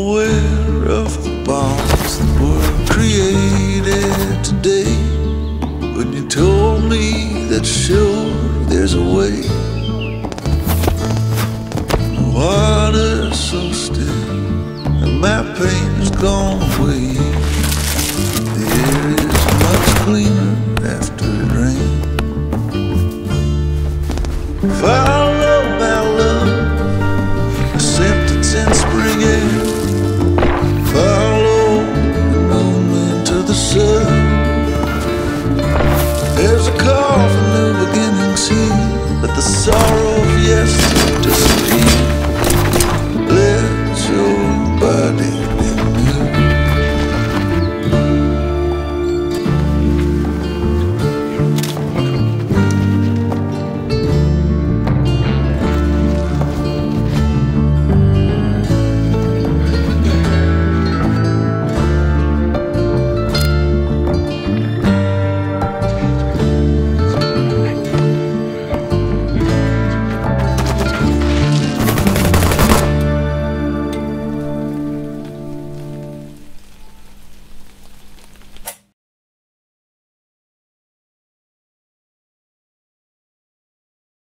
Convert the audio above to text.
aware of the bombs that were created today. When you told me that sure there's a way. The water's so still and my pain has gone away. The air is much cleaner